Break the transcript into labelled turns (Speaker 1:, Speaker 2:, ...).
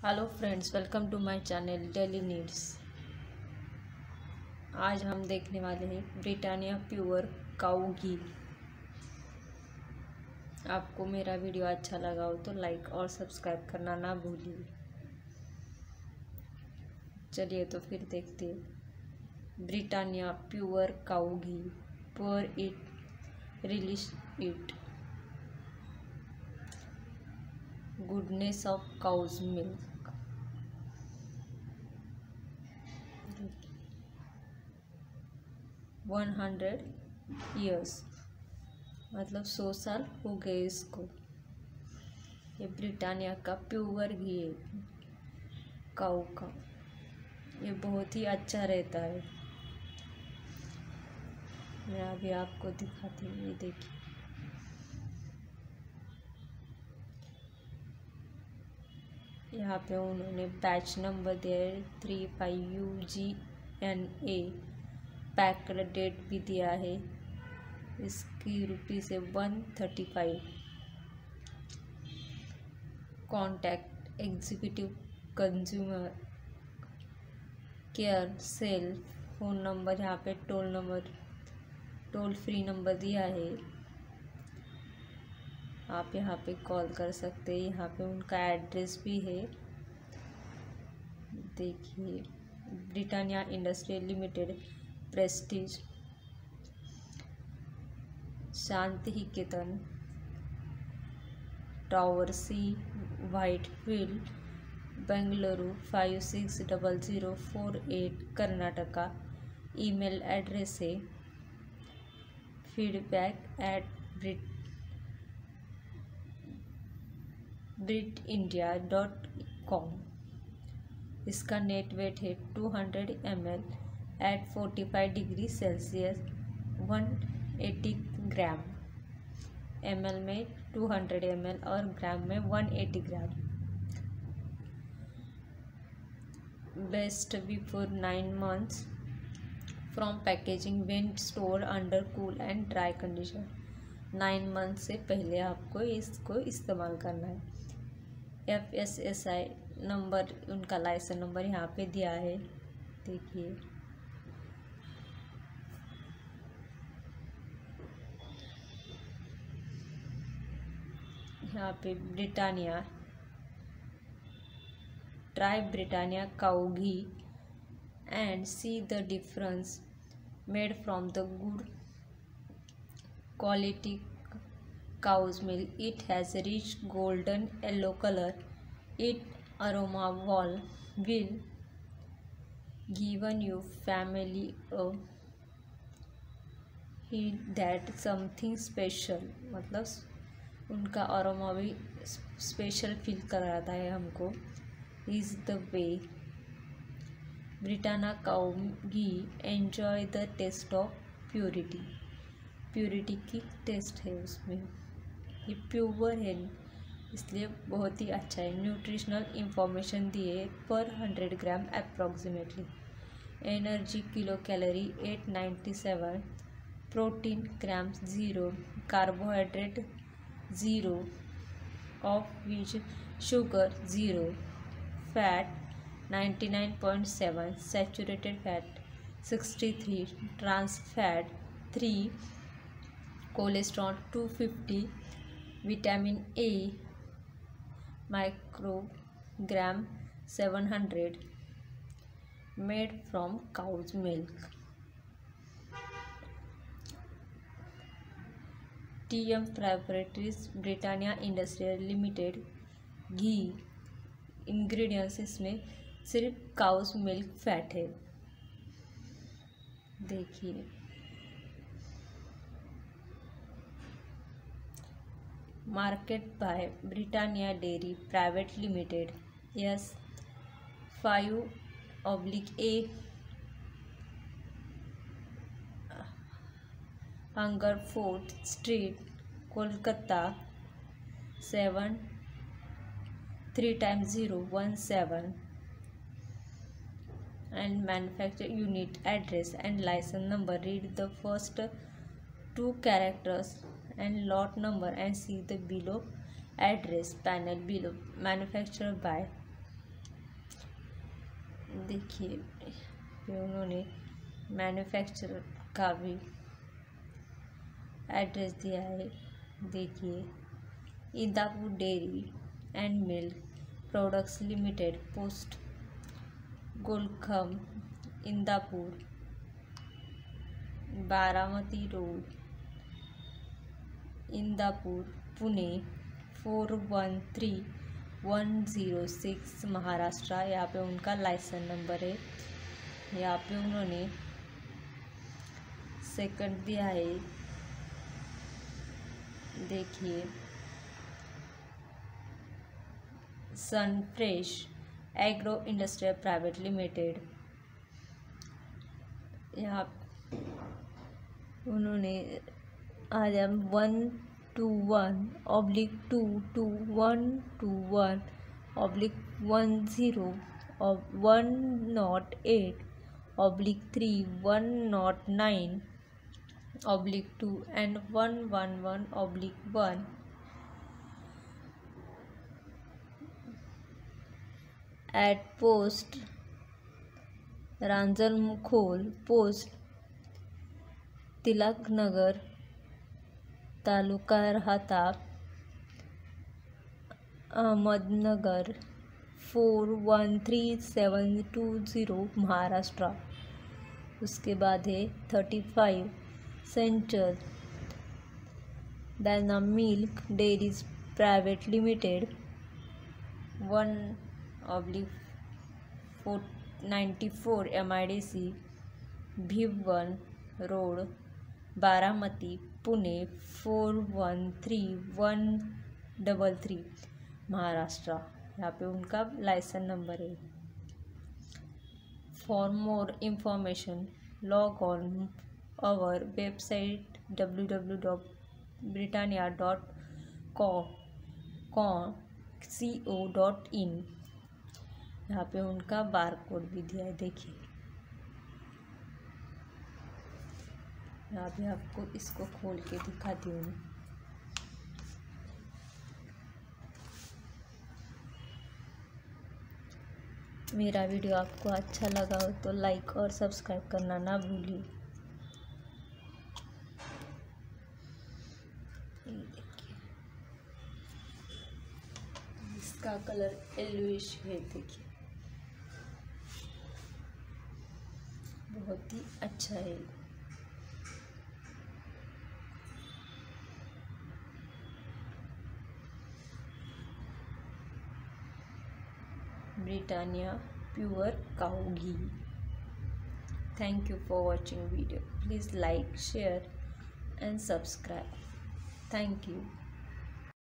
Speaker 1: Hello friends, welcome to my channel daily needs. आज हम देखने वाले हैं ब्रिटानिया प्योर काऊ घी। आपको मेरा वीडियो अच्छा लगा हो तो लाइक और सब्सक्राइब करना ना भूलिए। चलिए तो फिर देखते हैं। Britannia pure cow ghee, pour it, release it, goodness of cow's milk. 100 years मतलब 100 साल हो गए इसको। ये ब्रिटानिया का प्योर घी है, काऊ का। ये बहुत ही अच्छा रहता है। मैं अभी आपको दिखाती हूँ, ये देखिए। यहाँ पे उन्होंने बैच नंबर दिया है 35UGNA। पैक डेट भी दिया है। इसकी रुपीज़ है 135। Contact executive consumer care cell. Phone number यहाँ पे टोल फ्री नंबर दिया है। आप यहाँ पे कॉल कर सकते हैं। यहाँ पे उनका एड्रेस भी है, देखिए। Britannia industrial limited, Prestige, Shanti Niketan, tower C, Whitefield, Bengaluru 560048, Karnataka. Email address है feedback@britindia.com। इसका नेट वेट है 200 ml at 45 degree Celsius, 180 gram. ml में 200 ml और ग्राम में 180 gram. Best before 9 months from packaging when store under cool and dry condition. 9 month से पहले आपको इसको इस्तेमाल करना है। FSSI नंबर, उनका लाइसेंस नंबर यहाँ पे दिया है, देखिए। यहाँ पे Britannia, try Britannia cow ghee and see the difference, made from the good quality cow's milk. It has rich golden yellow color. Its aroma will given you family a hint that something special, मतलब उनका aroma भी special feel कराता है हमको। Is the way Britannia cow ghee enjoy the taste of purity की taste है उसमें। ये प्योर है इसलिए बहुत ही अच्छा है। न्यूट्रिशनल इंफॉर्मेशन दिए पर 100 gram approximately. Energy kilo calorie 897, protein grams 0, carbohydrate 0, of which sugar 0, fat 99.7, saturated fat 63, trans fat 3, cholesterol 250, vitamin A microgram 700, made from cow's milk. TM properties Britannia industrial limited ghee. Ingredients इसमें सिर्फ cow's milk fat है, देखिए। Market by Britannia dairy private limited, yes 5/A Hungerford street, Kolkata 73x017, and manufacture unit address and license number. Read the first 2 characters and lot number and see the below address panel below. Manufactured by देखिए उन्होंने manufacturer का भी address दिया है। देखिए Indapur dairy and milk products limited, post Golkham, Indapur, Baramati road, Indapur, Pune 413106, Maharashtra. यहाँ पे उनका लाइसेंस नंबर है। यहाँ पे उन्होंने सेकंड दिया है। देखिए Sunfresh agro industrial private limited, यहाँ उन्होंने आज हम 121/121/10/3/109/2 and 111/1 at post Ranjankhol, post Tilaknagar, taluka Rahata, Ahmednagar 413720, Maharashtra. उसके बाद है 35 central Dana milk dairies private limited, 1/94 MIDC, Bhiwan road, Baramati, Pune 413133, Maharashtra. यहाँ पे उनका लाइसेंस नंबर है। For more information log on our website www.britannia.co.in। यहाँ पे उनका बार कोड भी दिया है। देखिए यहाँ पे आपको इसको खोल के दिखाती हूँ। मेरा वीडियो आपको अच्छा लगा हो तो लाइक और सब्सक्राइब करना ना भूलिए। इसका कलर येलोइश है। देखिए बहुत ही अच्छा है। Britannia pure cow ghee. Thank you for watching video. Please like, share and subscribe. Thank you.